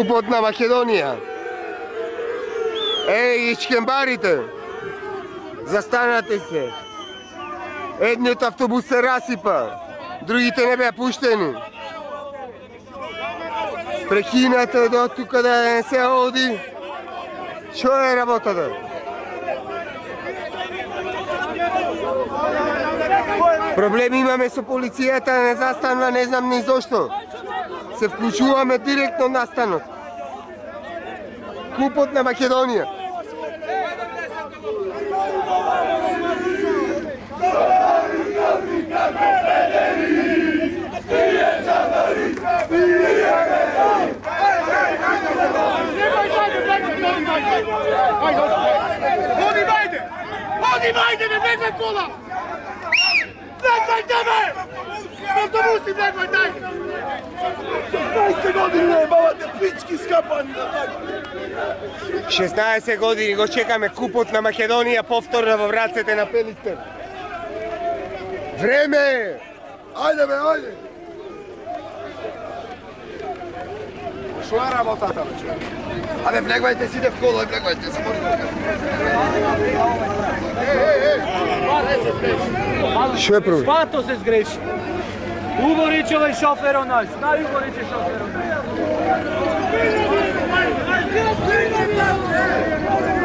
Купот на Македонија. Еј, ичкембарите, застанате се. Едниот автобус се расипа, другите не беа пуштени. Прекинате до тука да не се оди. Што е работата? Проблеми имаме со полицијата, не застанува, не знам ни зошто. Се вклучуваме директно на настанот. Купот на Македонија. Оди, мајде, ме бегвај кола! Бегвајте ме! Автобуси, бегвај, дај! 16 години не бавате пички скапани! 16 години го чекаме купот на Македонија повторно во рацете на Пелиштер. Време е! Ајде бе, ајде! Шо е работата, бе, човек? Абе, влегвајте си де в кола, влегвајте, се борите. Што е проблем? Пато се сгреши. Угоричева и шоферо наш. Дай Угориче шоферо наш.